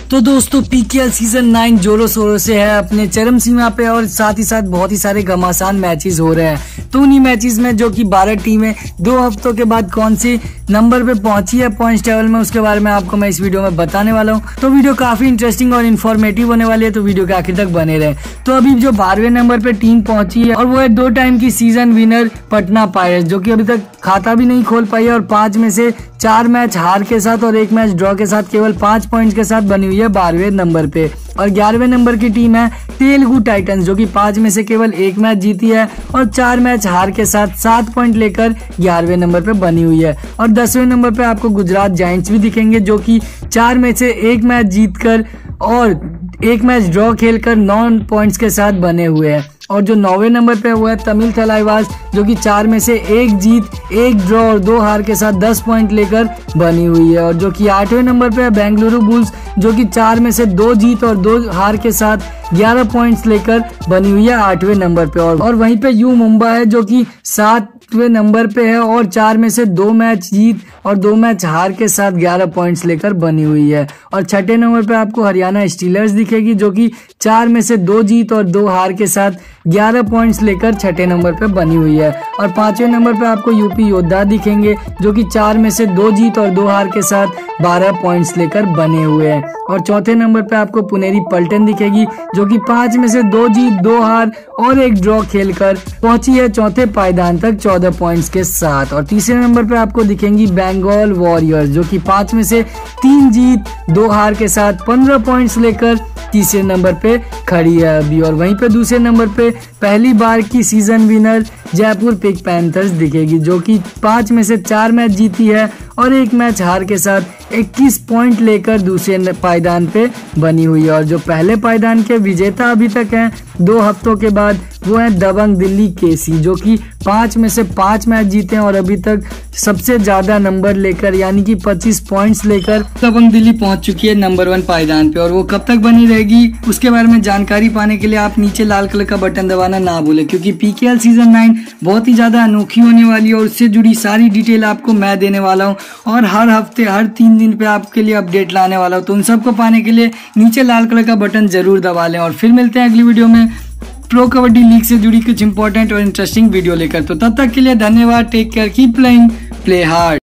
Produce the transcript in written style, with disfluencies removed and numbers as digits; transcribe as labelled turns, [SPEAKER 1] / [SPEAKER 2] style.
[SPEAKER 1] तो दोस्तों PKL season 9 जोरों शोरों से है अपने चरम सीमा पे और साथ ही साथ बहुत ही सारे घमासान मैचेस हो रहे हैं। तो उन्हीं मैचेस में जो कि 12 टीमें 2 हफ्तों के बाद कौन से नंबर पे पहुंची है पॉइंट्स टेबल में, उसके बारे में आपको मैं इस वीडियो में बताने वाला हूं। तो वीडियो काफी इंटरेस्टिंग और इन्फॉर्मेटिव होने वाली है, तो वीडियो के आखिर तक बने रहे। तो अभी जो 12वें नंबर पे टीम पहुंची है और वो है 2 टाइम की सीजन विनर पटना पायरेट्स, जो कि अभी तक खाता भी नहीं खोल पाई है और 5 में से 4 मैच हार के साथ और 1 मैच ड्रॉ के साथ केवल 5 पॉइंट्स के साथ बनी हुई है 12वें नंबर पे। और 11वें नंबर की टीम है तेलुगु टाइटंस, जो कि 5 में से केवल 1 मैच जीती है और 4 मैच हार के साथ 7 पॉइंट लेकर 11वें नंबर पे बनी हुई है। और 10वें नंबर पे आपको गुजरात जायंट्स भी दिखेंगे, जो कि 4 में से 1 मैच जीतकर और 1 मैच ड्रॉ खेलकर 9 पॉइंट्स के साथ बने हुए हैं। और जो 9वें नंबर पे हुआ है तमिल थलाइवास, जो कि 4 में से 1 जीत 1 ड्रॉ और 2 हार के साथ 10 पॉइंट लेकर बनी हुई है। और जो कि 8वें नंबर पे है बेंगलुरु बुल्स, जो कि 4 में से 2 जीत और 2 हार के साथ 11 पॉइंट्स लेकर बनी हुई है 8वें नंबर पे। और वहीं पे यू मुंबई है, जो कि 7वें नंबर पे है और 4 में से 2 मैच जीत और 2 मैच हार के साथ 11 पॉइंट्स लेकर बनी हुई है। और 6ठे नंबर पे आपको हरियाणा स्टीलर्स दिखेगी, जो कि 4 में से 2 जीत और 2 हार के साथ 11 पॉइंट्स लेकर 6ठे नंबर पे बनी हुई है। और 5वें नंबर पे आपको यूपी योद्धा दिखेंगे, जो कि 4 में से 2 जीत और 2 हार के साथ 12 पॉइंट्स लेकर बने हुए हैं। और चौथे नंबर पे आपको पुनेरी पल्टन दिखेगी, जो कि 5 में से 2 जीत 2 हार और 1 ड्रॉ खेलकर पहुंची है चौथे पायदान तक 14 पॉइंट्स के साथ। और तीसरे नंबर पे आपको दिखेंगी बंगाल वॉरियर्स, जो कि 5 में से 3 जीत 2 हार के साथ 15 पॉइंट्स लेकर तीसरे नंबर पे खड़ी है अभी। और वहीं पे दूसरे नंबर पे पहली बार की season winner Jaipur pink panthers दिखेगी, जो कि 5 में से 4 मैच जीती है और 1 मैच हार के साथ 21 पॉइंट लेकर दूसरे पायदान पे बनी हुई है। और जो पहले पायदान के विजेता अभी तक हैं 2 हफ्तों के बाद, वो है दबंग दिल्ली केसी, जो कि 5 में से 5 मैच जीते हैं और अभी तक सबसे ज्यादा नंबर लेकर यानी कि 25 पॉइंट्स लेकर दबंग दिल्ली पहुंच चुकी है नंबर 1 पायदान पे। और वो कब तक बनी रहेगी उसके बारे में जानकारी पाने के लिए आप नीचे लाल कलर का बटन दबाना ना भूलें, क्योंकि पीकेएल सीजन 9 बहुत ही ज्यादा अनोखी होने वाली है और उससे जुड़ी सारी डिटेल आपको मैं देने वाला हूँ और हर हफ्ते हर 3 दिन पे आपके लिए अपडेट लाने वाला हूँ। तो उन सबको पाने के लिए नीचे लाल कलर का बटन जरूर दबा लें। और फिर मिलते हैं अगली वीडियो में प्रो कबड्डी लीग से जुड़ी कुछ इंपॉर्टेंट और इंटरेस्टिंग वीडियो लेकर। तो तब तक के लिए धन्यवाद, take care, keep playing, play hard.